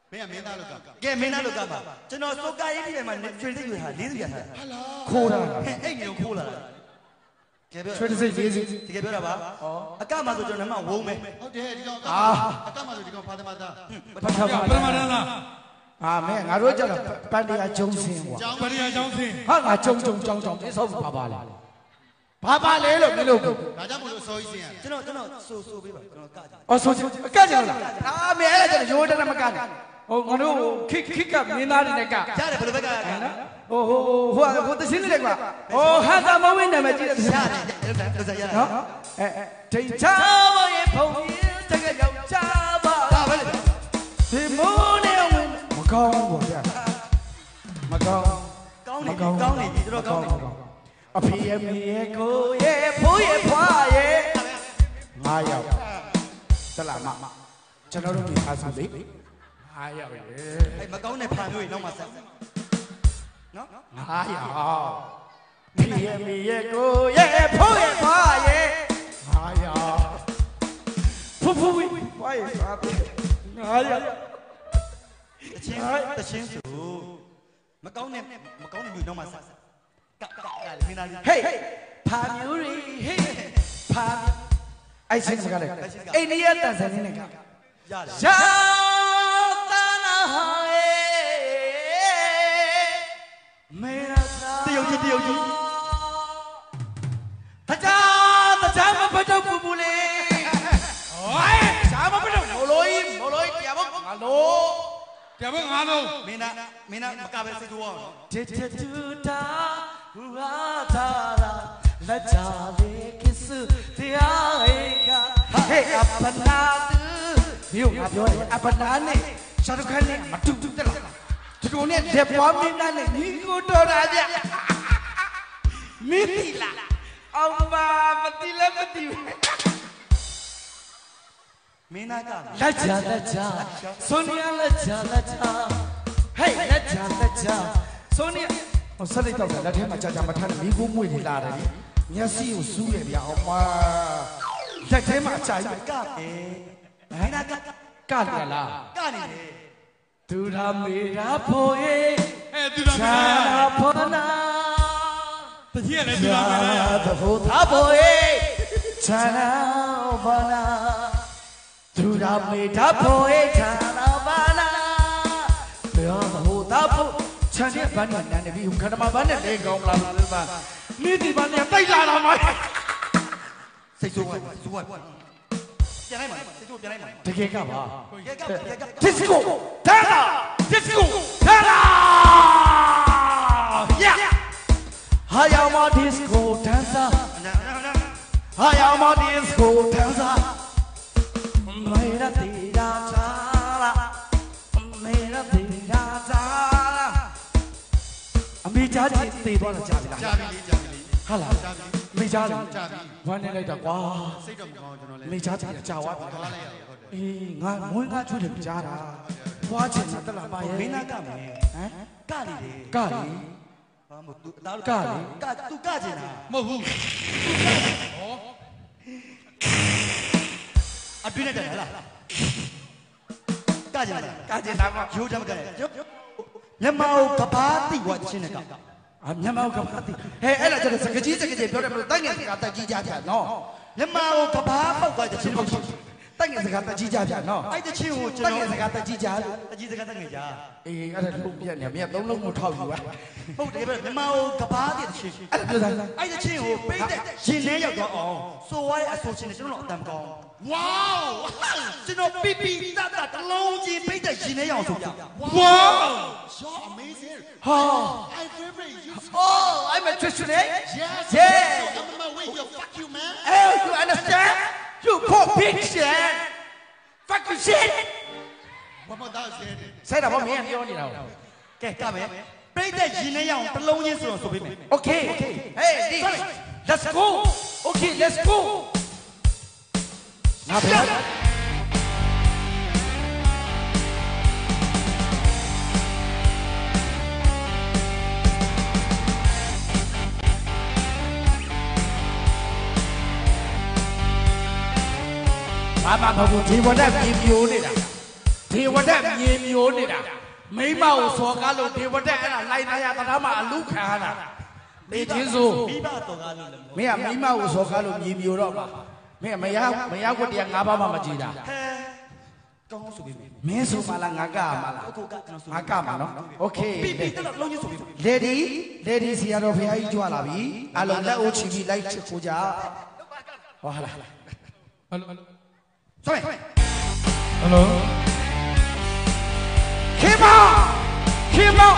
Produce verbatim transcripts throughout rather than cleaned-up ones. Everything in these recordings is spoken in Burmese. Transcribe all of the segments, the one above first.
မင်းကမင်းသားလို့ကကဲမင်းသားလို့ကပါကျွန်တော်စောကားရေးဒီမှာကျွေးသိယူဟာလေးစီရဟာခိုးတာအဲ့ညိုခိုးလာကဲပြောချွေးစိတ်လေးစီတကယ်ပြောတာပါအကမှာဆိုကျွန်တော်နမဝုံးမယ်ဟုတ်တယ်ဒီကောင်အကမှာဆိုဒီကောင်ဖာသမသားပထမပထမတန်းလားအာမဲငါတို့ကြတော့ပန်တရားကျုံစင်းကွာပန်တရားကျုံစင်းဟာငါကျုံကျုံကြောင်းကြောင်းပြဆောက်ပါပါလေဘာပါလဲလို့မလို့ဒါကြောင့်မလို့စောကြီးစင်းရကျွန်တော်ကျွန်တော်ဆိုဆိုပေးပါကျွန်တော်ကကြအော်ဆိုအကကြလားအာမဲအဲ့ဒါကျတော့ရိုးတယ်မကနဲ့ဟိုငါတို့ခိခိကမင်းသားတွေနဲ့ကရတယ်ဘယ်လိုပဲကရနော်ဟိုဟိုဟိုဟိုတရှင်းလေးကွာဟိုဟာသာမဝင်းနာမည်ကြည့်တယ်ရတယ်ရတယ်ရတယ်နော်အဲအဲထိတ်ချာဘရဲ့ဖုန်ရင်တကယ်ရောက်ချပါဒါပဲလေဒီမိုးနေဝင်မကောင်းဘူးဗျာမကောင်းကောင်းနေကောင်းနေတော်တော်ကောင်းနေအဖေရဲ့မေရဲ့ကိုရဲ့ဖိုးရဲ့ဖွားရဲ့ငါရောက်တလားမကျွန်တော်တို့ဒီအားစုလေးငါရောက်ရဲ့အဲ့မကောင်းတဲ့ဖာမျိုးကြီးနောက်မှဆက်နော်ငါရောက်ဖေရဲ့မေရဲ့ကိုရဲ့ဖိုးရဲ့ဖွားရဲ့ငါရောက်ဖူးဖူးဖွားရဲ့ငါရောက်တချင်းတချင်းဆိုမကောင်းတဲ့မကောင်းတဲ့မျိုးနောက်မှဆက်ကကကမင်းသားလေးဟေးဖာမျိုးရီဟေးဖာအဲ့စင်းစကားလေအိန္ဒိယတန်ဆန်နေကရတယ်ရာတာနာဟေမေရာတယုတ်ကြီးတယုတ်ကြီးတကြားတကြားမပတ်တော့ဘူးဘူးလေဟိုင်းတကြားမပတ်တော့မို့လို့မို့လို့တရားဘငါလို့တရားဘငါလို့မင်းသားမင်းသားမကပဲစိတ်ထိုးအောင်တေတေတူတာဟူဟာသာလာလက်ချလေးကစ်တရားဟေကဟေအပနာတူမြို့ငါပြောတယ်အပနာနဲ့ရှာဒုခန်နဲ့မတူတူတက်လားဒီကောင်နဲ့လက်ပွားမင်းသားနဲ့ညီကိုတော်တာကြမင်းတိလားအောင်ပါမတိလည်းမတိဘူးမင်းသားကလက်ချလက်ချဆိုနီယာလက်ချလက်ချဟေးလက်ချလက်ချဆိုနီယာဟိုဆက်လိုက်တော့လက်ထဲမှာကြာကြာမထမ်းနဲ့မိကိုမွေတွေလာတယ်မျက်စိကိုစူးတယ်ဗျာအောင်ပါလက်ထဲမှာအချာကြီးကပဲမင်းသားကကတယ်လားကနေတယ်သူရာမေရာဖို့ရေအဲသူရာမေရာဖောနာတကြီးရတယ်သူရာမေရာသဖို့သာဖို့ရေချာနာဘာနာသူရာမေရာဖို့ရေချာနာဘာနာပြောသဖို့သာဖို့ချန်တဲ့ဘန်းနဲ့နန်းနေပြီခန္ဓာမှာဘန်းနဲ့လေကောင်းလာလို့ပါမိဒီဘန်းနဲ့တိတ်လာတာမစိတ်ဆိုးသွားဆိုးသွားပြန်လိုက်ပါစိတ်ဆိုးပြန်လိုက်ပါတကယ်ကပါတကယ်ကတကယ်က disco ဒါလာ disco ဒါလာရဟာယောင်မ disco dancer ဟာယောင်မ disco dancer မေရာတီရာချာလာမေရာတီရာချာလာအမေကြားကြည့်သေးသွားတာကြားပြီလားကြားပြီလေကြားပြီလေဟာလားကြားပြီမေကြားလားကြားပြီဝမ်းနေလိုက်တာကွာစိတ်တော့မကောင်းကျွန်တော်လည်းမေကြားကြည့်တာကြာသွားပြီသွားလိုက်ရဟုတ်တယ်အေးငါမွေးငါချွတ်တယ်ကြားတာဘွားချင်တာတက်လာပါရဲ့မင်းသားကမယ်ဟမ်ကနေတယ်ကလေဘာမို့သူဒါကလေကသူကချင်တာမဟုတ်ဘူးဟောအတွင်းနဲ့တယ်လားကချင်တာကချင်တာကရိုးတယ်မကဲမြန်မာကိုကဘာတိဝါချင်းနဲ့ကအမြန်မာကိုကဘာတိဟဲ့အဲ့ဒါကျတော့စကကြီးစကကြီးပြောတယ်မလို့တိုက်ငယ်စကားတက်ကြီးကြပြနော်မြန်မာကိုကဘာပောက်သွားတဲ့ချင်းပေါ့တိုက်ငယ်စကားတက်ကြီးကြပြနော်အဲ့တချင်းကိုကျွန်တော်တိုက်ငယ်စကားတက်ကြီးကြတက်ကြီးစကားတက်ငယ်ကြအေးအဲ့ဒါလုံးပြနေမြတ်သုံးလုံးကိုထောက်ယူပါဟုတ်တယ်ဗျမြန်မာကိုကဘာတဲ့ချင်းအဲ့ဒါပြောတာအဲ့တချင်းကိုပိတ်တဲ့ရင်ထဲရောက်တော့အောင်ဆိုရတဲ့အဆိုချင်းနဲ့ကျွန်တော်အတန်ကောင်းဝေါကျွန်တော်ပီပီတတ်တလုံးကြီးပိတ်တဲ့ရင်ထဲရောက်ဆိုပြဝေါ you're amazing oh I favorite you oh I'm a Christian yes yeah I'm on my way yo fuck you man oh you understand you poor bitch fuck you shit ဘာမှသားစဲတယ်ဆက်တာဗောမင်းပြောနေတာကဲကမယ်ပိတ်တဲ့ရင်ထဲရောက်တလုံးချင်းဆိုတော့ဆိုပေးမယ် okay hey let's go okay let's go ငါပြောဘာမှမဟုတ်ဘူးဒီပေါ်နဲ့ပြပြိုးနေတာဒီဒေဝတက်မြင်မျိုးနေတာမိမကိုစော်ကားလို့ဒေဝတက်အဲ့ဒါလိုက်သားရတရားမှအလူခံရတာနေချင်းစိုးမိဘတော်ကားလို့မင်းကမိမကိုစော်ကားလို့မြင်မျိုးတော့ပါမင်းကမရမရခွတ်တရား၅ပါးမှမကြည့်တာဟဲကောင်းဆိုပြီမင်းဆိုမှလားငါကမှလားငါကမှနော်โอเคပြီပြီတော့လုံးချင်းဆိုပြီလေဒီလေဒီစီရတော်ဖရာကြီးကြွလာပြီအလုံးလက်အိုးချီပြီးလိုက်ချစ်ကိုကြဟောလာဟယ်လိုဆိုရင်ဟယ်လိုခေမောခေမော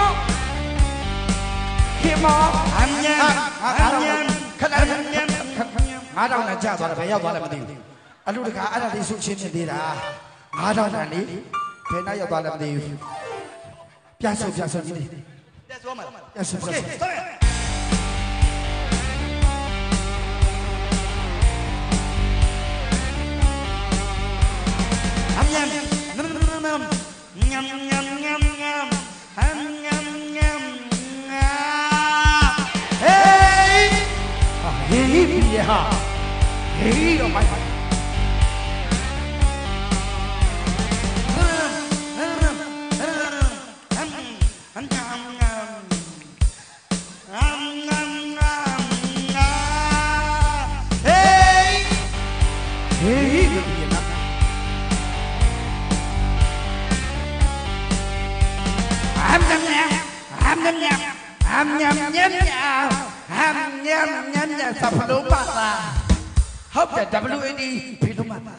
ခေမောအမ်ညံအမ်ညံခဏအမ်ညံငါးတောင်နဲ့ကြာသွားတယ်ဘယ်ရောက်သွားလဲမသိဘူးအလူတကာအဲ့ဒါလေးဆုချင်းနေသေးတာငါးတောင်နဲ့လေဘယ်နောက်ရောက်သွားလဲမသိဘူးပြဆုပြဆုကြီးလေးပြဆုမလားပြဆုပြဆုအမ်ညံနမ်နမ်နမ်ညမ်ညမ်ညမ်ညမ်အမ်ညမ်ညမ်ဟေးဟေးပြီဟာဟေးတော့မိုက်ပါHam nham nham nham ham nham nham nham sập lỗ bạc à hấp để W A D phi lỗ bạc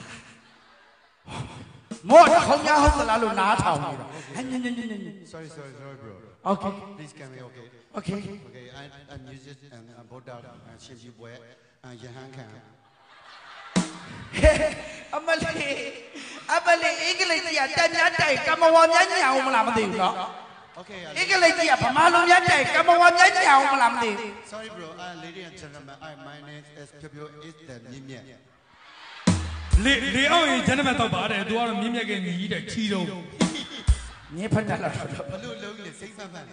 một không nhá hấp là lỗ ná thầu Sorry, sorry, sorry, bro. Okay. Please come here, okay? Okay. Okay, I, I'm music and I'm both out and ship you boy and your hand can. Amali, Amali, English ya dan ya dai, kamu wan ya nyau malam tu, no? Okay. English ya pemalu ya dai, kamu wan ya nyau malam tu. Sorry, bro. Uh, ladies and gentlemen, I, my name is Pio is the Nimia. လေလေအောင်ရင်ဂျန်နမတော့ပါတယ်သူကတော့မြင်းမြက်ကညီးတဲ့ချီတော့မြင်းဖက်တယ်လားဘလို့လုံးလေစိတ်ဖန်ဖန်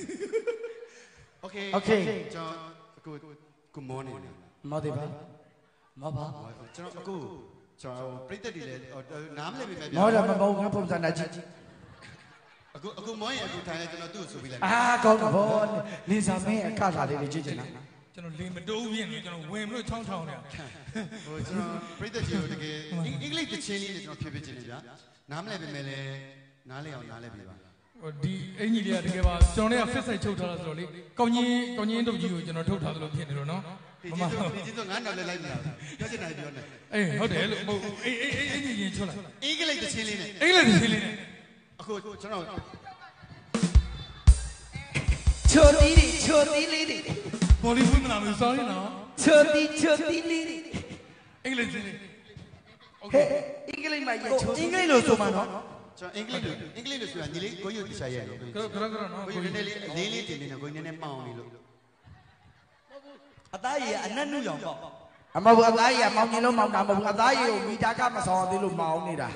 Okay Okay ကျွန်တော်အခု Good morning မော်ဒီပါမော်ပါကျွန်တော်အခုကျွန်တော်ပြိတ္တတွေလည်းနားမလည်ပြီပဲဗျာမော်တယ်မမော်ငါပုံစံနဲ့ကြည့်အခုအခုမော်ရင်အခုထိုင်လဲကျွန်တော်သူ့ကိုဆိုပြီးလိုက်အာကောင်းတော့လီစာမင်းအခါထားလေးတွေကြည့်ချင်တာကျွန်တော်လေမတိုးပြင်းနေကျွန်တော်ဝင်မလို့ချောင်းချောင်းနေဟိုကျွန်တော်ပြိတ္တကြီးကိုတကယ်အင်္ဂလိပ်တချင်းလေးနဲ့ကျွန်တော်ဖြည်းဖြည်းချင်းနေဗျာနားမလည်ပြီမဲ့လဲနားလဲအောင်နားလဲပြီပါဟိုဒီအင်ကြီးလေးကတကယ်ပါကျွန်တော်လည်း fit site ချုပ်ထားတာဆိုတော့လေကောင်းကြီးကောင်းကြီးတုပ်ကြီးကိုကျွန်တော်ထုတ်ထားသလိုဖြစ်နေလို့နော်မမဒီကြီးဆိုငါနောက်လဲလိုက်ပြီလားပြောချင်တာပြောနေအေးဟုတ်တယ်လို့ဟိုအေးအေးအေးအင်ကြီးရင်ချွတ်လိုက်အင်္ဂလိပ်တချင်းလေးနဲ့အင်္ဂလိပ်တချင်းလေးနဲ့အခုကျွန်တော်ချိုတီးတွေချိုတီးလေးတွေဘောလီဝုဒ်မလာဘူး sorry နော်ချိုတီးချိုတီးလေးတွေအင်္ဂလိပ်ချင်းလေးโอเคအင်္ဂလိပ်မှာရချိုအင်္ဂလိပ်လို့ဆိုမှာနော်ကျွန်တော်အင်္ဂလိပ်လို့အင်္ဂလိပ်လို့ဆိုတာညီလေးကိုရုပ်တခြားရဲ့လို့ကရကရကရနော်ကိုရုပ်နည်းလေးလေးလေးတင်နေတော့ကိုနည်းနည်းမှောင်နေလို့အသားရည်အနက်နုရောင်ပေါ့အမဟုတ်အသားရည်မောင်ကြီးလုံးမောင်တာမဟုတ်အသားရည်ကိုမီတာကမဆောင်သေးလို့မောင်နေတာ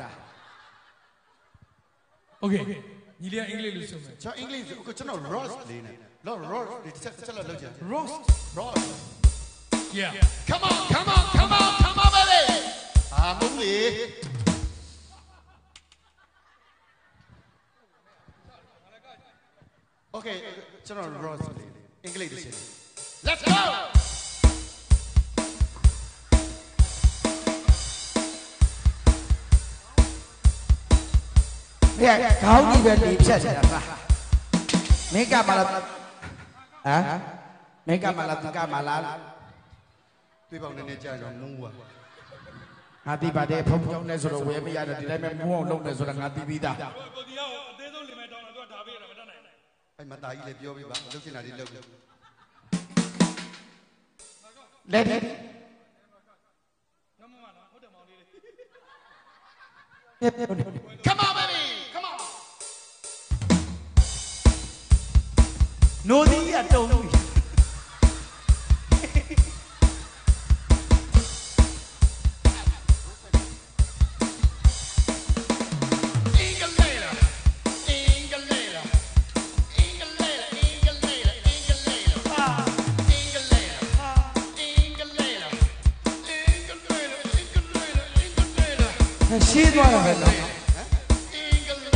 โอเคညီလေးကအင်္ဂလိပ်လို့ဆိုမယ်ကျွန်တော်အင်္ဂလိပ်ဆိုအခုကျွန်တော် roast လေးနဲ့လော roast ဒီတစ်ချက်တစ်ချက်လောက်လောက်ကြ roast roast yeah come on come on come on come on baby အာမုန်းလေโอเคကျွန်တော် roast လေးအင်္ဂလိပ်တစ်ချက် let's go เนี่ยခေါင်းကြီးပဲနေဖြတ်နေတာပါမင်းကမလားဟမ်မင်းကမလားသူကမလားတွေးပေါင်းနေနေကြာတော့မူးပါငါသိပါတယ်ဖုံကြောင်းနဲ့ဆိုတော့ဝယ်မရတယ်ဒီတိုင်းပဲမူးအောင်လုပ်နေဆိုတာငါသိပြီးသားကိုဒီရောက်အသေးဆုံးလင်မဲတောင်းတာသူကဒါပေးရတာမတတ်နိုင်ဘူးအဲ့မသားကြီးလည်းပြောပြပါလုပ်ချင်တာလေးလုပ်လို့လက်လက်နမမနော်ဟုတ်တယ်မောင်လေးလေး come on baby come on နိုးသီးရတုံးပြီရှင်းသွားတာပဲနော်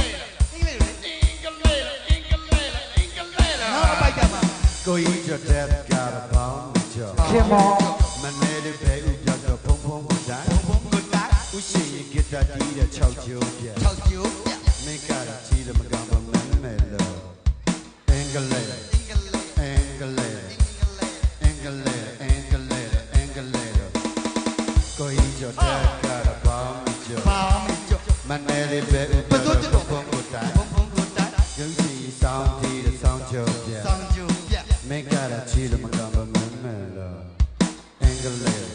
ကိုကြီးကြော်တဲ့ကတော့ကြော်ခင်မောမနေလေးပဲဥပြောတော့ဖုံဖုံကိုတိုင်းဖုံဖုံကိုတိုင်းဥရှိရင်ဂီတာတီးတဲ့၆ကျိုးပြ၆ကျိုးပြမိကရကြီးလို့မကောင်းပါမန်းမယ်လို့အင်္ဂလိပ်အင်္ဂလိပ်အင်္ဂလိပ်အင်္ဂလိပ်အင်္ဂလိပ်ကိုကြီးကြော်တဲ့ကတော့ဘောင်းကြော်ဘောင်းကြော်မနေလေးပဲဥပြောတော့ဖုံဖုံကိုတိုင်းဖုံဖုံကိုတိုင်းရုပ်ရှိဆောင်းတီးတဲ့ဆောင်းကျိုးပြဆောင်းကျိုးပြမိကရကြီးလို့မကောင်းပါမန်းမယ်လို့အင်္ဂလိပ်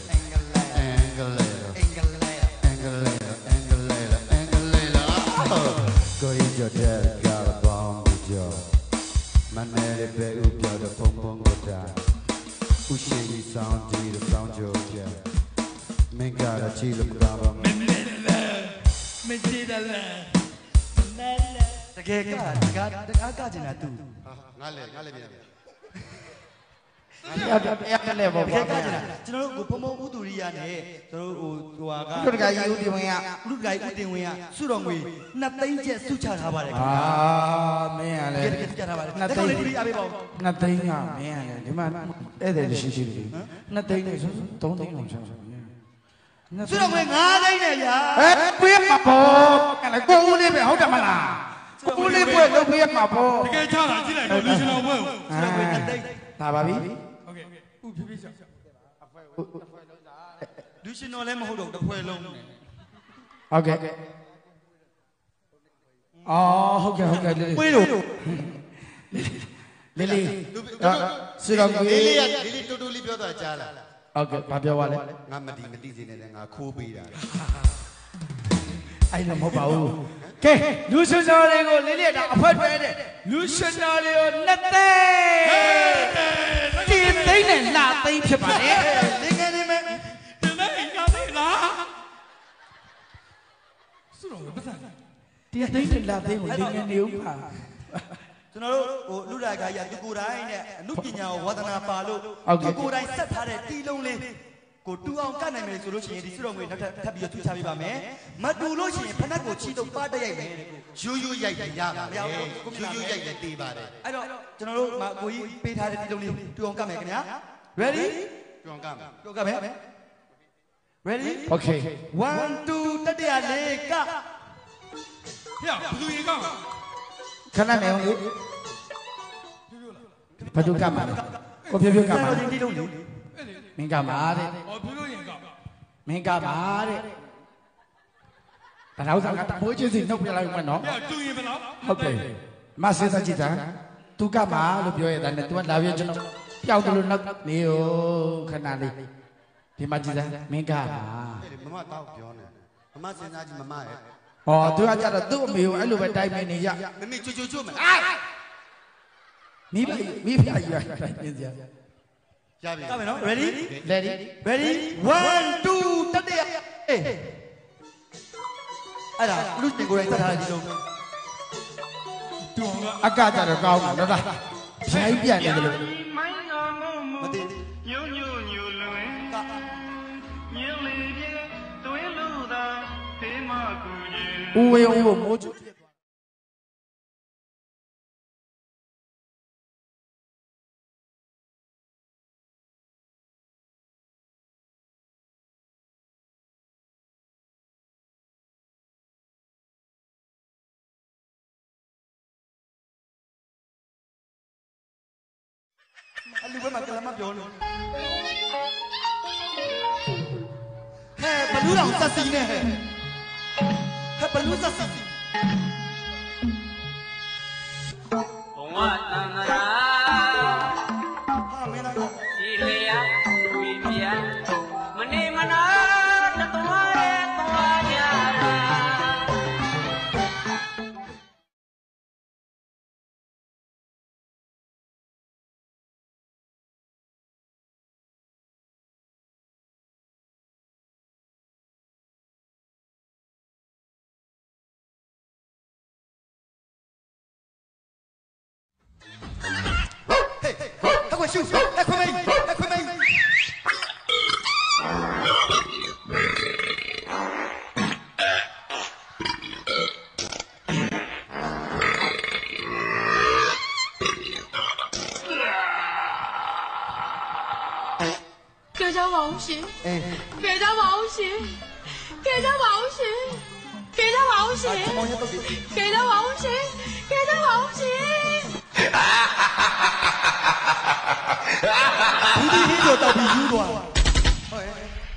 Your dad got a bomb with you. My name is Beau, you're the pom pom with that. Who say you sound to the sound joke, yeah. Me got a chill of grabber. Me did a land. The gay got the got in a two. Nale, Nale. အဲ့လေပေါ့ဗျာကျွန်တော်တို့ဘုံဘုံဥတူရိယနဲ့ကျွန်တော်တို့ဟိုဟိုဟာကလူတကာကြီးဦးတင်ဝင်ကလူတကာကြီးဦးတင်ဝင်ကစုတော်ငွေနှစ်သိန်းကျပ်စုချထားပါတယ်ခင်ဗျာအာမင်းကလည်းဒီကချထားပါတယ်နှစ်သိန်းလေးအားပေးပါဦးနှစ်သိန်းကမင်းကလည်းဒီမှာဧည့်သည်ရှိရှိပြီနှစ်သိန်းနဲ့ဆိုသုံးသိန်းလောက်ချောင်းချောင်းစုတော်ငွေငါးသိန်းနဲ့ဗျာဟဲ့ပေးမှာပေါ့ကလည်းကိုဦးလေးပဲဟုတ်တယ်မလားကိုဦးလေးပွဲလုပ်ပေးမှာပေါ့တကယ်ချတာကြည့်လိုက်တော့လူရှင်တော်ဘွဲကိုစုတော်ငွေနှစ်သိန်းလာပါပြီโอเคဥဖြည်းဖြည်းရှောက်လူရှင်တော်လည်းမဟုတ်တော့တစ်ဖွဲလုံးနဲ့ဟုတ်ကဲ့အော်ဟုတ်ကဲ့ဟုတ်ကဲ့လေးပွေးလို့လေးလေးစီတော်ကြီးလေးလေးကလေးလေးတူတူလေးပြောတော့ကြားလားဟုတ်ကဲ့ဘာပြောပါလဲငါမတီးမတီးစင်းနဲ့ငါခိုးပေးတာအဲ့လိုမဟုတ်ပါဘူးကဲလူရှင်တော်တွေကိုလေးလေးတော့အဖွဲဖွဲတဲ့လူရှင်တော်တွေကိုနှစ်သိန်းဒီသိန်းနဲ့လာသိန်းဖြစ်ပါလေလေးငယ်လေးမဲ့ဒီနေ့ကသေးလားစုတော်ပတ်စံဒီသိန်းနဲ့လာသိန်းကိုလေးငယ်နေဦးပါကျွန်တော်တို့ဟိုလူလာကရသူကိုယ်တိုင်နဲ့အမှုပညာကိုဝါသနာပါလို့သူကိုယ်တိုင်ဆက်ထားတဲ့တီးလုံးလေးကိုတူအောင်ကတ်နိုင်မယ်ဆိုလို့ရှိရင်ဒီစုတော်ငွေနောက်ထပ်ထပ်ပြီးတော့ထူချပေးပါမယ်မတူလို့ရှိရင်ဖနက်ကိုချီတော့ပါတက်ရိုက်မယ်ရိုးရိုးရိုက်တယ်ရပါလေရိုးရိုးရိုက်တယ်တေးပါတယ်အဲ့တော့ကျွန်တော်တို့မကိုကြီးပေးထားတဲ့တီးလုံးလေးတူအောင်ကတ်မယ်ခင်ဗျာ ready ကျွမ်းကမယ်တူကတ်မယ် ready okay one two တတိယလေးကဟဲ့ဘယ်သူရင်ကောက်ခဏနေအောင်လေဘဒုကမှာကိုပြပြကမှာတီးလုံးလေးမင်းကမှာတဲ့ဟောဘယ်လိုရင်ကောက်မင်းကမှာတဲ့ဒါတော့ကတမိုးချင်းစီနှုတ်ပြလိုက်မှနော်ဟဲ့တူရင်ဘယ်လောက်ဟုတ်တယ်မဆေးစကြည့်တာသူကမှာလို့ပြောရတဲ့နဲ့ तू ကလာပြကျွန်တော်ပျောက်တယ်လို့နောက်နေရောခဏလေးဒီမှာကြည့်စမ်းမင်းကမှာမမတောက်ပြောနေမမစဉ်းစားကြည့်မမရဲ့ဟောသူကကြတော့သူ့အမေကိုအဲ့လိုပဲတိုင်ပင်နေရမမေချွတ်ချွတ်ချွတ်မယ်မိဘမိဖကြီးရတိုင်ပင်စရာရပြီကတ်မယ်နော် ready ready ready one two တတိယအေးအဲ့ဒါလူတင်ကိုယ်တိုင်တတ်ထားတဲ့ဒီလုံးတူအောင်ကအကကြတော့ကောင်းတယ်နော်ဒါဖြိုင်းပြန်နေတယ်လို့မသိညို့ညို့ညို့လွင်ကညင်လေးပြေသွေးလူသာဖေးမကူကြီးဦးဝေဦးကိုမိုးချွတ်ဖြစ်သွားအလူဘက်မှာကလမပြောလို့ဟဲ့ဘလူးတော်ဆက်စီနဲ့ဟဲ့ဟဲ့ဘလူးဆက်စီဘဝတန်တရာဟာမင်းတော့ဒီလျာဝီပြာမနေမနာတသွားရဲသွားကြတာ Hey, hey, hey, shoot! Hey, come here! Hey, come here! ဟရှင်ကဲကြပါဦးရှင်ကဲကြပါဦးရှင်ကဲကြပါဦးရှင်ကဲကြပါဦးရှင်ကဲကြပါဦးရှင်ဒီဒီဟင်းတို့တောက်ပြီးယူသွားဟုတ်ရဲ့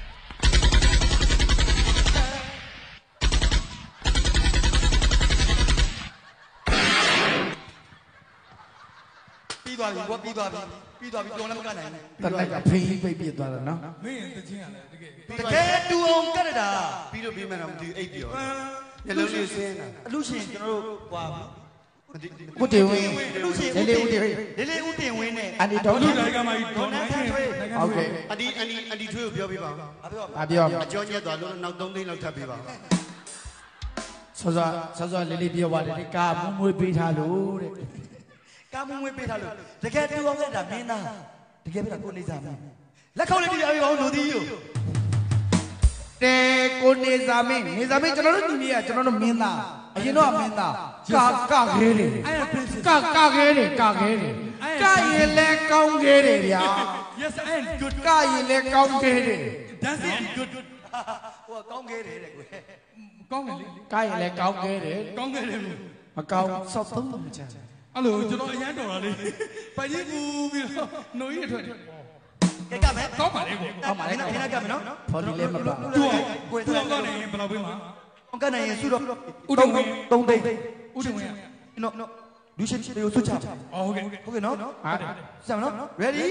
ပြီးသွားပြီကွာပြီးသွားပြီပြီးသွားပြီကြော်လည်းမကနိုင်ဘူးတလိုက်ကဖေးပိတ်ပြစ်သွားတယ်နော်မင်းတချင်းရတယ်တကယ်တကယ်တူအောင်ကတ်တာပြီးတော့ပြီးမှတော့မသိအိတ်ပြောညလုံးလေးစင်းတာအလူရှင်ကျွန်တော်တို့ဟွာဦးတင်ဝင်းအလူရှင်လေးလေးဦးတင်ဝင်းလေးလေးဦးတင်ဝင်းနဲ့အန်ဒီဒေါက်လူတာတိုင်းကမှဒေါ်နိုင်ခင်ဟုတ်ကဲ့အဒီအဒီအဒီထွေးကိုပြောပြပါဦးအပြောအပြောအကျော်ညက်သွားလို့နောက်သုံးသိန်းလောက်ထပ်ပြပါဦးဆောစောဆောစောလေးလေးပြောပါတယ်ဒီကာမွမွေးပေးထားလို့တဲ့ကာမွေးမွေးပေးထားလို့တကယ်တူအောင်ကတ်တာမင်းသားတကယ်ပြတာကိုနေစားမင်းလက်ခေါက်လေးပြပြအောင်လို့ဒီယူတဲကိုနေစာမင်းနေစာမင်းကျွန်တော်တို့ညီမကကျွန်တော်တို့မင်းသားအရင်တော့မင်းသားကာကခဲတယ်ကာကခဲတယ်ကာခဲတယ်ကာရင်လဲကောင်းခဲတယ်ဗျာ Yes I am good ကာရင်လဲကောင်းခဲတယ် dancing and good ဟိုကောင်းခဲ့တယ်တဲ့ကွယ်ကောင်းတယ်လေကာရင်လဲကောင်းခဲတယ်ကောင်းခဲ့တယ်မကောင်းစောက်သုံးလို့မချမ်းအဲ့လိုကျွန်တော်အရန်တော်တာလေပိုင်ကြီးကူပြီးတော့နှုတ်ရထွက်တယ်ကဲကမယ်ကောင်းပါလေကိုကောင်းပါလေခဏကမယ်နော်ဖော်ဒီလဲမပါတူအောင်ကိုယ်တူအောင်ကနေဘယ်လောက်ပေးမှာကနိုင်ရင်စုတော့ဥဒုံဝင်သုံးသိန်းဥဒုံဝင်နော်နော်လူရှင်တွေကိုစုချအော်ဟုတ်ကဲ့ဟုတ်ကဲ့နော်ဟာတယ်စမ်းနော် ready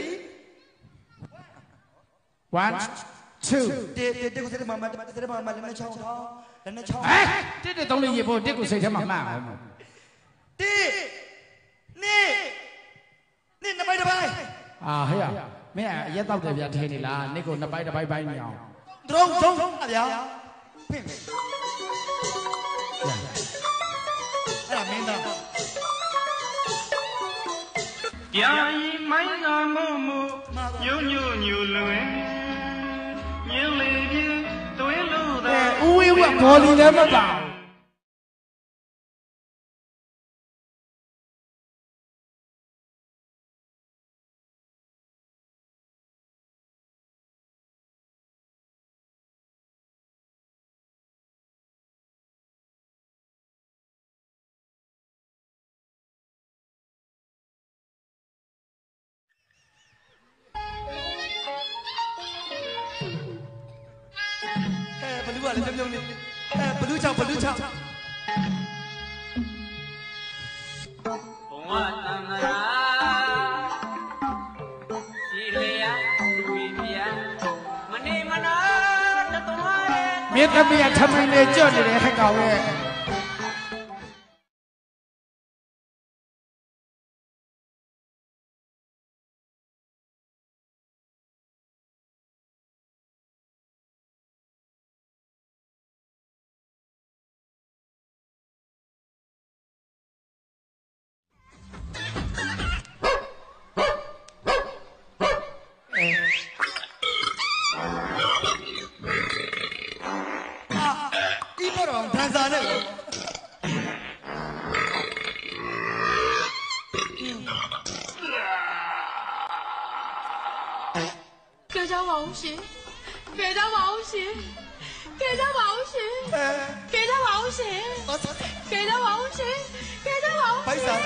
one two တေတေတေကိုစတဲ့မမစတဲ့မမလည်းနဲ့ချောင်းထောင်းလည်းနဲ့ချောင်းဟဲ့တစ်တစ်သုံးလေးရေဖို့တစ်ကိုစိတ်ထဲမှာမှတ်အောင်တေနေနေနမိုက်တပိုင်းအာဟဲ့မင်းအရက်တော့တယ်ဗျာထဲနေလားနိကိုနှစ်ပိုက်တစ်ပိုက်ပိုင်းညောင်းဒရုံဒရုံဗျာဖင့်မယ်အဲ့ဒါမင်းသားကြာရင်မိုင်းကမှုမှုညွညွညွလွင်မြင်းလေးပြင်းတွင်းလို့သာဦးဝေးဝဘော်လီလည်းမပါဘလူးကလည်းပြုံးပြုံးလေးအဲဘလူးချောင်းဘလူးချောင်းဘဝတန်ခါဒီလျာဝိပြမနေမနာတသွားတဲ့မင်းသမီးကထမင်းလေးကြော့နေတယ်ဟဲ့ကောင်ရဲ့ဒီပေါ်တော့ဒန်ဆာနဲ့ကဲကြပါဦးရှင်ကဲကြပါဦးရှင်ကဲကြပါဦးရှင်ကဲကြပါဦးရှင်ကဲကြပါဦးရှင်ကဲကြပါဦးဖိုက်စာ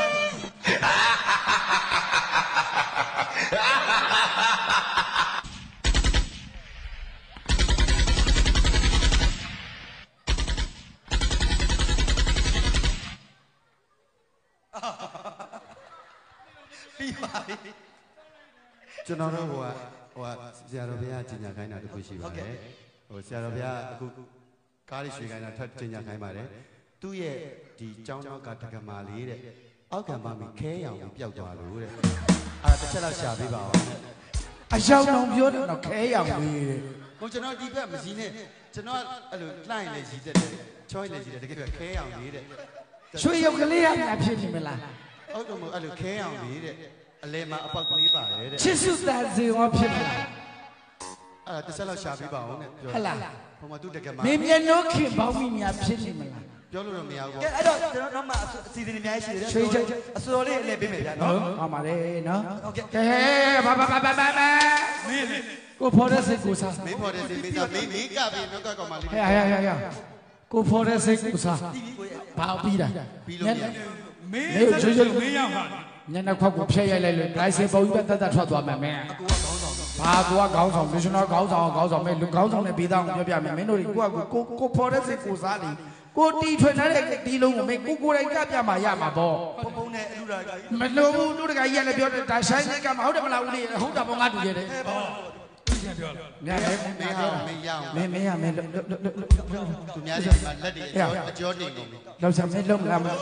ပြီးပါပြီကျွန်တော်တို့ဟိုကဟိုကဆရာတော်ဘုရားကြီးညာခိုင်းတာတခုရှိပါတယ်ဟိုဆရာတော်ဘုရားအခုကားလေးရွှေခိုင်းတာထပ်ကြီးညာခိုင်းပါတယ်သူ့ရဲ့ဒီကျောင်းနောက်ကတက္ကမလေးတဲ့အောက်ကမှမခဲရောင်ကိုပျောက်သွားလို့တဲ့အဲ့ဒါတစ်ချက်လောက်ရှာပေးပါဦးအရောက်တော့ပြောတယ်တော့ခဲရောင်ကြီးတဲ့ဟိုကျွန်တော်ဒီဘက်မစီနဲ့ကျွန်တော်အဲ့လိုလှိုင်းလေရည်တက်တယ်ချောင်းလေရည်တက်တကယ်ပြခဲရောင်လေးတဲ့ရွှေရုပ်ကလေးရများဖြစ်နေမလားဟုတ်တယ်မို့အဲ့လိုခဲရောင်လေးတဲ့အလဲမှာအပေါက်ကလေးပါတယ်တဲ့ချစ်စုတန်စီရောဖြစ်မလားအဲ့ဒါတစ်ချက်လောက်ရှာပေးပါဦးတဲ့ပြောဟလားဟိုမှာသူတကယ်မှာမင်းမျက်နှာခင်ပေါင်းမိများဖြစ်နေမလားပြောလို့တော့မရဘူးကဲပေါ့အဲ့တော့ကျွန်တော်တို့မှအစီအစဉ်အများကြီးရှိတယ်အစောလေးအလဲပေးမယ်ဗျာနော်ဟုတ်ပါပါလေနော်ဟုတ်ကဲ့ကဲဘာဘာဘာဘာဘာမင်းလေကကိုဖော်တဲ့စိတ်ကိုစားမင်းဖော်တဲ့စိတ်မင်းစားမင်းမင်းကပြီးနောက်ကကောင်မလေးဟဲ့ဟဲ့ဟဲ့ဟဲ့ကိုဖော်တဲ့စိတ်ကိုစားဘာပြီးတာပြီးလို့ရမင်းချွတ်ချွတ်မင်းရမှာညနေခွက်ကိုဖျက်ရိုက်လိုက်လို့ဒိုင်စင်ပုံကြီးပဲတက်တက်ထွက်သွားမယ်မင်းဘာကွာခေါင်းဆောင် national ခေါင်းဆောင်ခေါင်းဆောင်မဲလူခေါင်းဆောင်နဲ့ပေးသားအောင်ပြောပြမယ်မင်းတို့ကိုကကိုကိုဖော်တဲ့စိတ်ကိုစားလေကိုတီထွင်တဲ့ဒီလုံးကိုမင်းကိုကိုယ်တိုင်ကပြမှာရမှာပေါ့ဖုံဖုံနဲ့အလူရာကြီးမလို့ဘူးတို့တကကြီးကလည်းပြောတယ်ဒါဆိုင်စိတ်ကမဟုတ်တယ်မလားဦးလေးဟုတ်တာပေါ့ငါတူရတယ်သူပြန်ပြောတယ်ညနေမင်းဟာမင်းရအောင်မင်းမင်းရမင်းသူများစီမှာလက်တွေအကျော်အကျော်နေကုန်ပြီလောက်စားမင်းလုံးမလားမ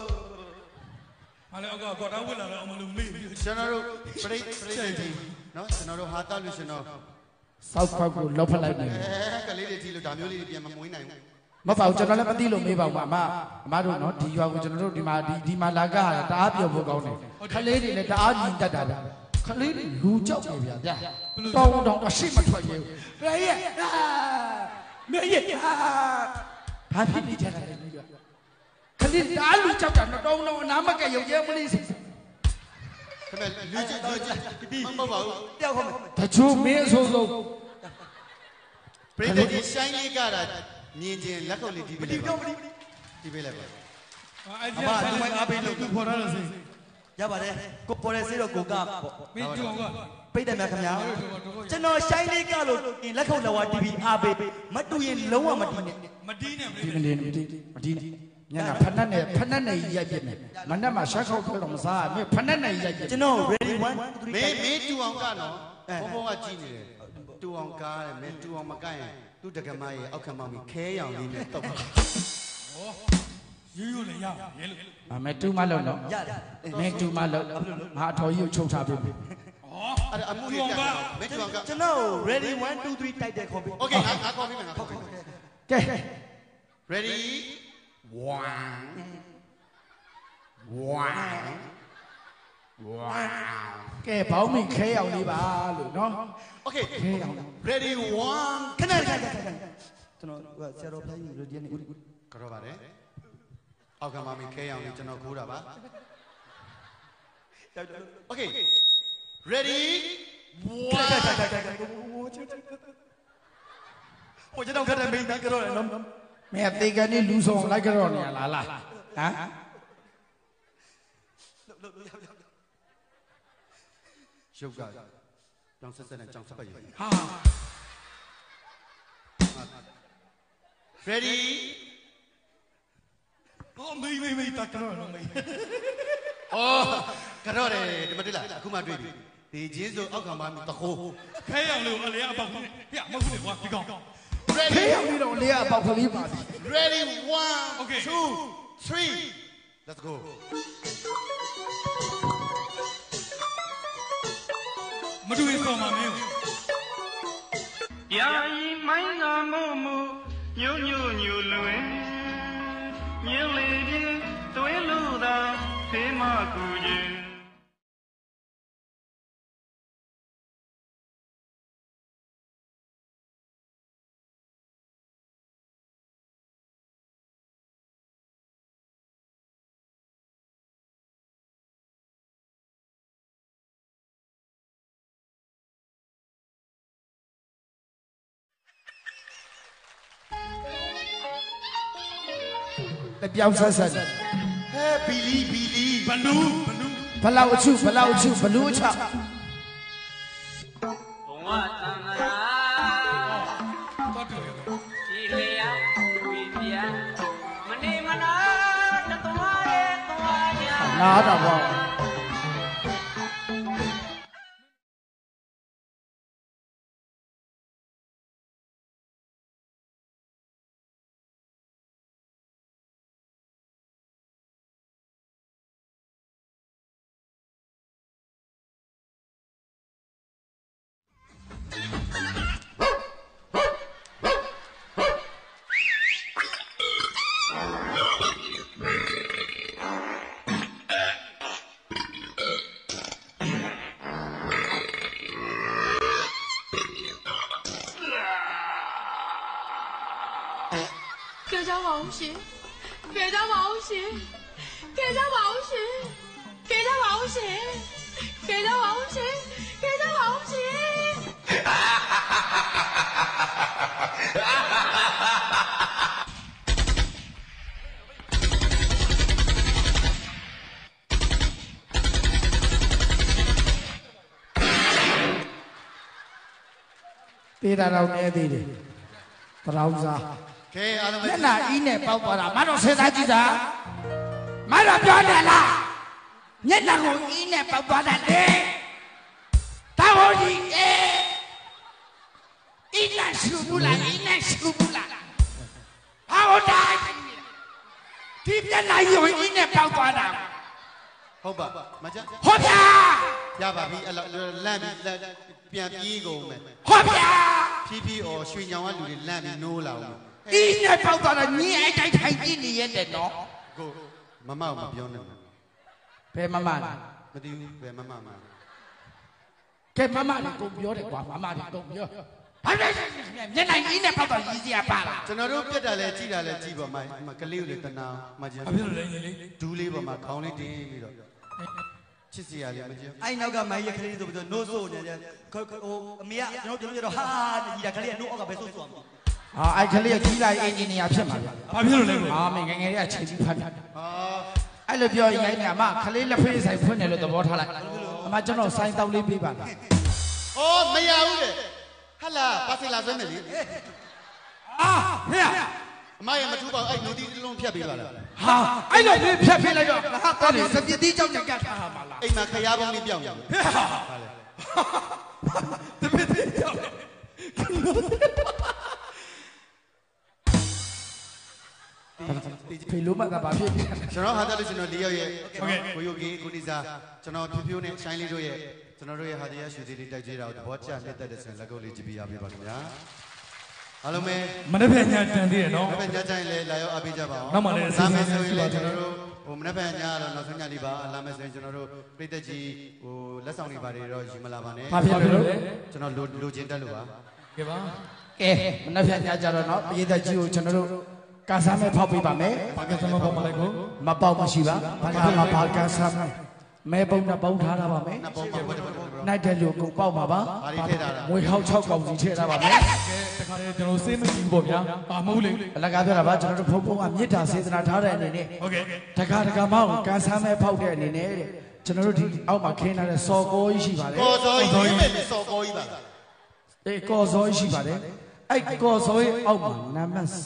ဟာလေအကောကောတာဝစ်လာတော့အမလို့မေ့ပြီကျွန်တော်တို့ပြိပြိတီနော်ကျွန်တော်တို့ဟာတာလို့ရှင်တော့စောက်ခွက်ကိုလောက်ဖက်လိုက်နေအဲကလေးတွေကြည့်လို့ဒါမျိုးလေးတွေပြန်မမွေးနိုင်ဘူးမပေါ့ကျွန်တော်လည်းမသိလို့မေးပါဘူးအမအမတို့နော်ဒီရွာကိုကျွန်တော်တို့ဒီမှာဒီဒီမှာလာကတအားပြောဖို့ကောင်းတယ်ခလေးတွေလည်းတအားညီတက်တာဗျခလေးတွေလူကြောက်တယ်ဗျာဗျတောင်းတောင်းအရှိမထွက်ရဲဘူးဘယ်ရဲ့မင်းရဲ့ဘာဖြစ်နေကြတာလဲဒီကခလေးတအားလူကြောက်တာတောင်းတောင်းအနာမကရုပ်ရဲမလေးစိခင်ဗျလူကြီးလူကြီးမမပါဘူးတယောက်ခေါ်မယ်တချို့မင်းအဆိုးဆုံးပြိတီရှိုင်းလေးကတာမြင်ချင်းလက်ကုပ်လေးဒီပေးလိုက်ပါဒီပေးလိုက်ပါအဲ့ဒီကမိုင်းအားပေးလို့သူဖော်ထားလို့စိရပါတယ်ကိုပေါ်တဲ့စေးတော့ကိုကပေါ့မင်းတူအောင်ကပိတ်တယ်များခင်ဗျာကျွန်တော်ရှိုင်းလေးကလို့ရင်လက်ခုပ်လက်ဝါတီဗီအားပေးမတူရင်လုံးဝမတီးနဲ့မတီးနဲ့မဒီတီးမလေးမဒီမဒီညနာဖနက်နဲ့ဖနက်နဲ့ရိုက်ပြစ်မယ်မနဲ့မှာရှက်ခေါက်တော့မစားမင်းဖနက်နဲ့ရိုက်ပြစ်ကျွန်တော် ready one two three မင်းမင်းတူအောင်ကနော်ဘုံဘုံကကြည့်နေတယ်တူအောင်ကားတယ်မင်းတူအောင်မကန့်ရင်သူ့တက္ကမရဲ့အောက်ခံမောင်ပြီးခဲရောင်လေးနဲ့တုတ်ပါဟောရိုးရိုးလည်းရရဲလို့အမေတူမလို့နော်ရတယ်မင်းတူမလို့ငါအတော်ကြီးကိုချုပ်ထားပြီဟောအဲ့ဒါအမှုလေးတက်ပါမင်းတူအောင်ကကျွန်တော် ready one two three တိုက်တယ်ခေါ်ပြီးโอเคငါငါခေါ်ပြီးမယ်ငါခေါ်ပြီးမယ်ကဲ ready one one one ကဲဘောင်းမိခဲအောင်လေးပါလို့နော်โอเคခဲအောင် ready one ခဏခဏခဏကျွန်တော်ဆရာတော်ဖျားကြီး ready နဲ့ဦးကြောပါတယ်အောက်ခံမောင်ပြီးခဲရောင်လေးကျွန်တော်ခိုးတာပါโอเค ready one ဟိုကျွန်တော်ခက်တယ်မင်းသားကြောတယ်နော်မင်းအသေးကနေလူဆောင်လိုက်ကြတော့နေရလားလားဟမ်ရုပ်ကကြောင်ဆက်ဆက်နဲ့ကြောင်ဆက်ပတ်ရည်ဟာ ready ဟောမေးမေးမေးတတ်တော့နော်မေးအော်ကြောတယ်ဒီမတက်လားအခုမှတွေ့ပြီဒီချင်းဆိုအောက်ခံပါတခိုးခဲရောင်လေးကိုအလေအပေါက်နဲ့ပြမဟုတ်ဘူးကွာဒီကောင်ခဲ ready အောင်ပြီးတော့လေးအပေါက်ကလေးပါပြီ ready one Okay. two three let's go မတူရင်ဆောင်ပါမင်းယာယီမိုင်းသာမို့မို့ညို့ညို့ညို့လွင်ညင်းလေပြေတွဲလို့သာဖေးမကူခြင်းတပြောင်ဆက်ဆက်ဟဲဘီလီဘီလီဘလူးဘလူးဘလောက်အချုဘလောက်အချုဘလူးအချဘဝသံဃာတော့တူရဒီလျောက်ဝိပြမနေမနာတသွားရဲ့သွားကြနားတော့ဘော给张王五十，给张王五十，给张王五十，给张王五十，给张王五十，给张王五十。 တေးတာတော့နေသေးတယ်တရောင်းစားကဲအားလုံးပဲမျက်နှာအီးနဲ့ပေါက်သွားတာမတော်စဉ်းစားကြည့်တာမတော်ပြောတယ်လားမျက်နှာကိုအီးနဲ့ပေါက်သွားတယ်လေတောင်းကြီးအေးအီးနဲ့ရှူဘူးလားအီးနဲ့ရှူဘူးလားဟာဟုတ်တယ်ဒီမျက်နှာကြီးကိုအီးနဲ့ပေါက်သွားတာဟုတ်ပါမကြဟုတ်ဗျာရပါပြီအဲ့လောက်လန့်ပြီးပြန်ပြေးကုန်မယ်ဟုတ်ဗျာဖြည်းဖြည်းအော်ရွှေညောင်ကလူတွေလန့်ပြီးနိုးလာအောင်အီးနဲ့ပေါက်သွားတာညီအဲ့တိုင်းထိုင်ကြည့်နေရတယ်နော်ကိုမမောက်မပြောနဲ့ဘယ်မမလဲမသိဘူးဘယ်မမမကဲမမလေးကုန်ပြောတယ်ကွာမမလေးကုန်ပြောဘာလဲမျက်နှာအီးနဲ့ပေါက်သွားရည်စရာပါလားကျွန်တော်တို့ပြက်တာလဲကြည်တာလဲကြည်ပါမကလေးကိုလေတနာမကျန်ဘာဖြစ်လို့လဲညီလေးဒူးလေးပေါ်မှာခေါင်းလေးတင်းပြီးတော့ချစ်စရာလေးမကျန်အဲ့နောက်ကမိုင်းရကလေးဆိုပြီးတော့နိုးဆိုးနေတယ်ဟိုအမေကကျွန်တော်ကျွန်တော်ဟာညီတာကလေးကနိုးအောက်ကပဲဆိုးဆိုးဟာအဲ့ကလေးကကြီးလာအင်ဂျင်နီယာဖြစ်မှာဗျဘာဖြစ်လို့လဲဟာမင်းငယ်ငယ်လေးကချိန်ပြီးဖတ်တာဟာအဲ့လိုပြောရင်အမခလေးလက်ဖေးဆိုင်ဖွင့်တယ်လို့သဘောထားလိုက်အမကျွန်တော်ဆိုင်တောက်လေးပေးပါလားအော်မရဘူးလေဟာလာပါစီလာဆွဲမယ်လေအာဟဲ့အမရမထူးပါအဲ့နိုးတီးလုံးဖြတ်ပေးပါလားဟာအဲ့လိုဖြတ်ဖြတ်လိုက်တော့ဟာတော်တယ်စပြစ်တီးကြောက်ကြက်ထားမှာလားအိမ်မှာခရားပေါင်းလေးပြောင်းနေဟာလေစပြစ်တီးကြောက်ဖေလို့မှကဘာဖြစ်ကျွန်တော်ဟာတယ်လို့ကျွန်တော်၄ယောက်ရဲ့ကိုယိုကြီးကိုနီစာကျွန်တော်ဖြိုးဖြိုးနဲ့ရှိုင်းလေးတို့ရဲ့ကျွန်တော်တို့ရဲ့ဟာတရားရွှေသေးလေးတိုက်ကြတာကိုသဘောကျလက်သက်တဲ့ဆိုရင်လက်ကုပ်လေးကြည့်ပြရပေးပါခင်ဗျာအားလုံးပဲမနေ့ကညတန်သေးရနော်မနေ့ကညတိုင်းလဲလာရောက်အားပေးကြပါအောင်နောက်မှလည်းလာမယ်ဆိုရင်လည်းကျွန်တော်တို့ဟိုမနေ့ကညတော့နောက်ဆုံးညလေးပါလာမယ်ဆိုရင်ကျွန်တော်တို့ပြည်သက်ကြီးဟိုလက်ဆောင်တွေပါတယ်တော့ယူမလာပါနဲ့ဘာဖြစ်လို့လဲကျွန်တော်လိုလိုချင်တက်လို့ပါကဲပါကဲမနေ့ကညကြတော့နော်ပြည်သက်ကြီးကိုကျွန်တော်တို့ကာစားမဲ့ဖောက်ပေးပါမယ်ဘာကစားမပေါက်ပါလိုက်ကိုမပေါက်မရှိပါဘာကမဘာကာစားမဲ့မဲပုံနဲ့ပုံထားတာပါမယ်နှစ်ပုံပါနိုင်တဲ့လူကိုပေါက်ပါပါဘာတွေထည့်ထားတာငွေဟောက်၆កောင်စီထည့်ထားပါမယ်ကဲတခါလေကျွန်တော်စေးမကြည့်ဘူးပေါ့ဗျာအာမဟုတ်လေအလကားပြောတာပါကျွန်တော်တို့ဖုံဖုံကမေတ္တာစေတနာထားတဲ့အနေနဲ့ဟုတ်ကဲ့တခါတခါမောက်ကန်ဆမ်းမဲ့ဖောက်တဲ့အနေနဲ့တဲ့ကျွန်တော်တို့ဒီအောက်မှာခင်းထားတဲ့စော်ကောကြီးရှိပါတယ်ကော်စောကြီးပဲစော်ကောကြီးပါအေးကော်စောကြီးရှိပါတယ်အဲ့ကော်စောကြီးအောက်မှာနံပါတ်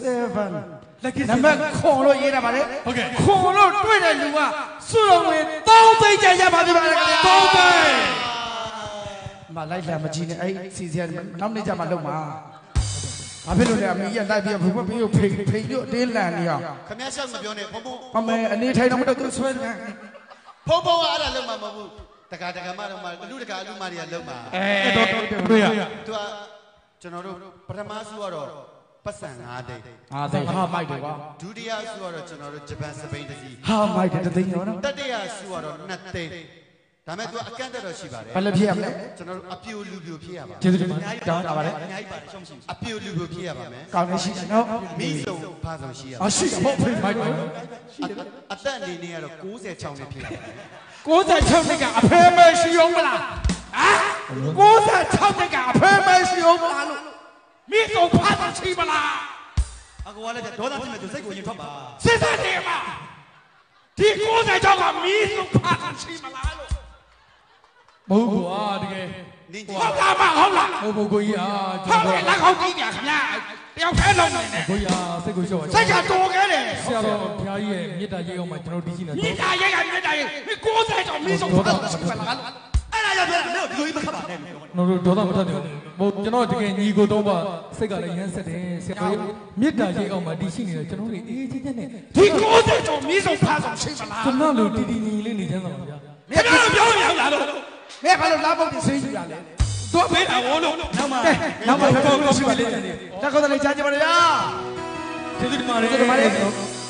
7နံပါတ်ခွန်လို့ရေးတာပါလေဟုတ်ကဲ့ခွန်လို့တွေ့တဲ့လူကစုတော်ဝင်သုံးသိန်းကျရပါပြီပါလေသုံးသိန်းမလိုက်လာမကြည့်နဲ့အဲ့စီစီနောက်နေ့ကျမှလုံမှာဘာဖြစ်လို့လဲအမေကြီးလိုက်ပြီးဘုမပြီးဖိဖိညို့တင်းလန်နေအောင်ခမရရှောက်မပြောနဲ့ဖုံဖုံအမေအနေထိုင်တော့မတော့သူဆွဲတယ်ဖုံဖုံကအဲ့ဒါလုံမှာမဟုတ်ဘူးတကာတကာမတော့မှအလူတကာအလူမတွေကလုံမှာအဲတော့တွေ့ရသူကကျွန်တော်တို့ပထမဆုကတော့ပတ်စံ၅သိန်း၅သိန်းဟာမိုက်တယ်ကွာဒုတိယဆုကတော့ကျွန်တော်တို့ဂျပန်စပိန်တစီဟာမိုက်တယ်တသိန်းရောနော်တတိယဆုကတော့၂သိန်းဒါမဲ့ तू အကန့်တက်တော့ရှိပါတယ်ဘယ်လိုဖြစ်ရမလဲကျွန်တော်တို့အပြိုလူပြိုဖြစ်ရပါကျေးဇူးတင်ပါတယ်တောင်းတာပါလေအများကြီးပါတယ်ရှုံးရှိအပြိုလူပြိုဖြစ်ရပါမယ်ကောင်းနေရှိတယ်နော်မိစုံဖားဆောင်ရှိရပါအရှိဖို့ဖိမိုက်တယ်အသက်အနေနဲ့ကတော့၉၆နှစ်ဖြစ်ရပါတယ်၉၆နှစ်ကအဖေမရှိအောင်မလားဟမ်၉၆နှစ်ကအဖေမရှိအောင်မလားလို့မိစုံဖားဆောင်ရှိမလားအကွာလည်းဒေါသဖြစ်မဲ့သူစိတ်ကိုရင်ထွက်ပါစစ်စစ်နေမှာဒီ၉၆ကမိစုံဖားဆောင်ရှိမလားလို့မဟုတ်ကွာတကယ်ဟုတ်လားမဟုတ်လားဟုတ်ဘူးကိုကြီးอ่ะဟုတ်တယ်လက်ခေါက်ကြီးပြခင်ဗျာတယောက်ခဲလုံးနေတယ်ကိုကြီးอ่ะစိတ်ကိုလျှော့ပါစိတ်ကတော်ခဲ့တယ်ဆရာတော်ဘုရားကြီးရဲ့မေတ္တာရိပ်အောင်မှာကျွန်တော်ဒီရှိနေမေတ္တာရိပ်ကမေတ္တာရိပ်ဒီ၉၆မိစုံဖားဆောင်ရှိမလားအဲ့ဒါကြောင့်ပြောတယ်မင်းတို့ဒီလိုကြီးမခတ်ပါနဲ့နော်တို့ဒေါသမထတယ်ဟိုကျွန်တော်တကယ်ညီကိုတော့ပါစိတ်ကလည်းရမ်းဆက်တယ်ဆရာတော်မေတ္တာရိပ်အောင်မှာဒီရှိနေတယ်ကျွန်တော်တို့အေးချင်းချင်းနဲ့ဒီ၉၆မိစုံဖားဆောင်ရှိမလားကျွန်တော်တို့တီတီညီလေးနေတယ်ပါဗျာမင်းတို့ပြောရအောင်လားလို့မင်းဘာလို့လာဖို့ဒီစိတ်ကြီးရလဲတို့ဖေးတာဝိုးလို့နောက်မှနောက်မှတော့ကောင်းရှိပါလေတက်ကောင်းတယ်ကြားကြပါလေဗျာကျေးဇူးတင်ပါတယ်